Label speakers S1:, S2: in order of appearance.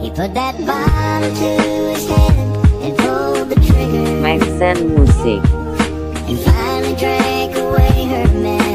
S1: He put that bottle to his head and pulled the trigger.
S2: Max and Music.
S1: And finally drank away her memory.